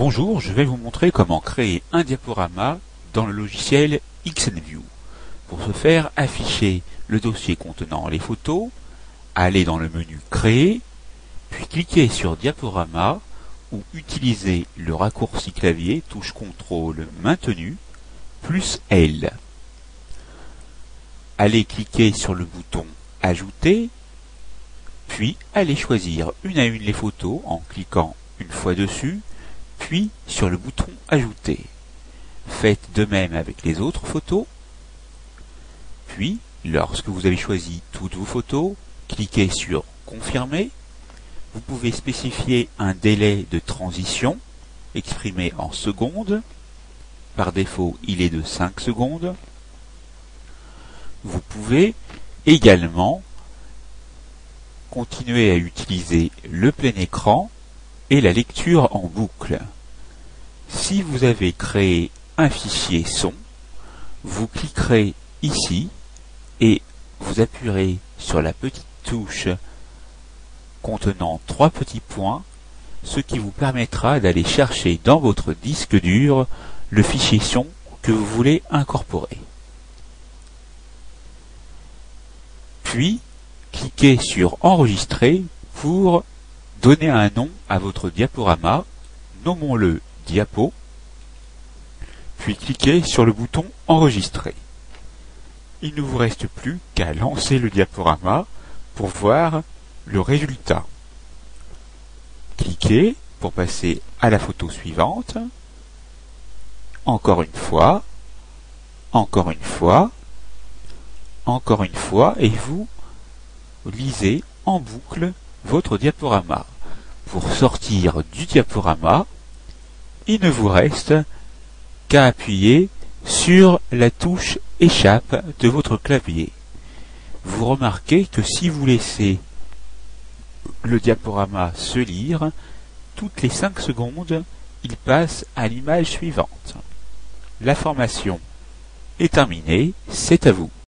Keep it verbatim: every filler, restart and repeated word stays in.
Bonjour, je vais vous montrer comment créer un diaporama dans le logiciel Xenview. Pour ce faire, affichez le dossier contenant les photos, allez dans le menu Créer, puis cliquez sur Diaporama ou utilisez le raccourci clavier touche contrôle maintenu plus L. Allez cliquer sur le bouton Ajouter, puis allez choisir une à une les photos en cliquant une fois dessus, puis sur le bouton Ajouter. Faites de même avec les autres photos. Puis, lorsque vous avez choisi toutes vos photos, cliquez sur Confirmer. Vous pouvez spécifier un délai de transition exprimé en secondes. Par défaut, il est de cinq secondes. Vous pouvez également continuer à utiliser le plein écran et la lecture en boucle. Si vous avez créé un fichier son, vous cliquerez ici et vous appuierez sur la petite touche contenant trois petits points, ce qui vous permettra d'aller chercher dans votre disque dur le fichier son que vous voulez incorporer. Puis, cliquez sur Enregistrer pour donner un nom à votre diaporama, nommons-le Diapo, puis cliquez sur le bouton Enregistrer. Il ne vous reste plus qu'à lancer le diaporama pour voir le résultat. Cliquez pour passer à la photo suivante, encore une fois, encore une fois, encore une fois, et vous lisez en boucle votre diaporama. Pour sortir du diaporama, il ne vous reste qu'à appuyer sur la touche Échappe de votre clavier. Vous remarquez que si vous laissez le diaporama se lire, toutes les cinq secondes, il passe à l'image suivante. La formation est terminée, c'est à vous.